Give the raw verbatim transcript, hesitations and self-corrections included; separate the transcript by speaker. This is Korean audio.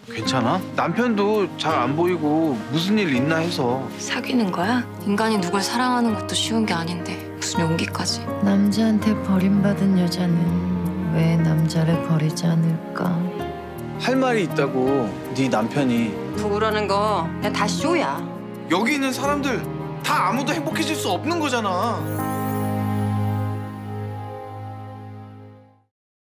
Speaker 1: 괜찮아? 남편도 잘 안 보이고 무슨 일 있나 해서.
Speaker 2: 사귀는 거야? 인간이 누굴 사랑하는 것도 쉬운 게 아닌데 무슨 용기까지.
Speaker 3: 남자한테 버림받은 여자는 왜 남자를 버리지 않을까?
Speaker 1: 할 말이 있다고 네 남편이.
Speaker 2: 부부라는 거 그냥 다 쇼야.
Speaker 1: 여기 있는 사람들 다 아무도 행복해질 수 없는 거잖아.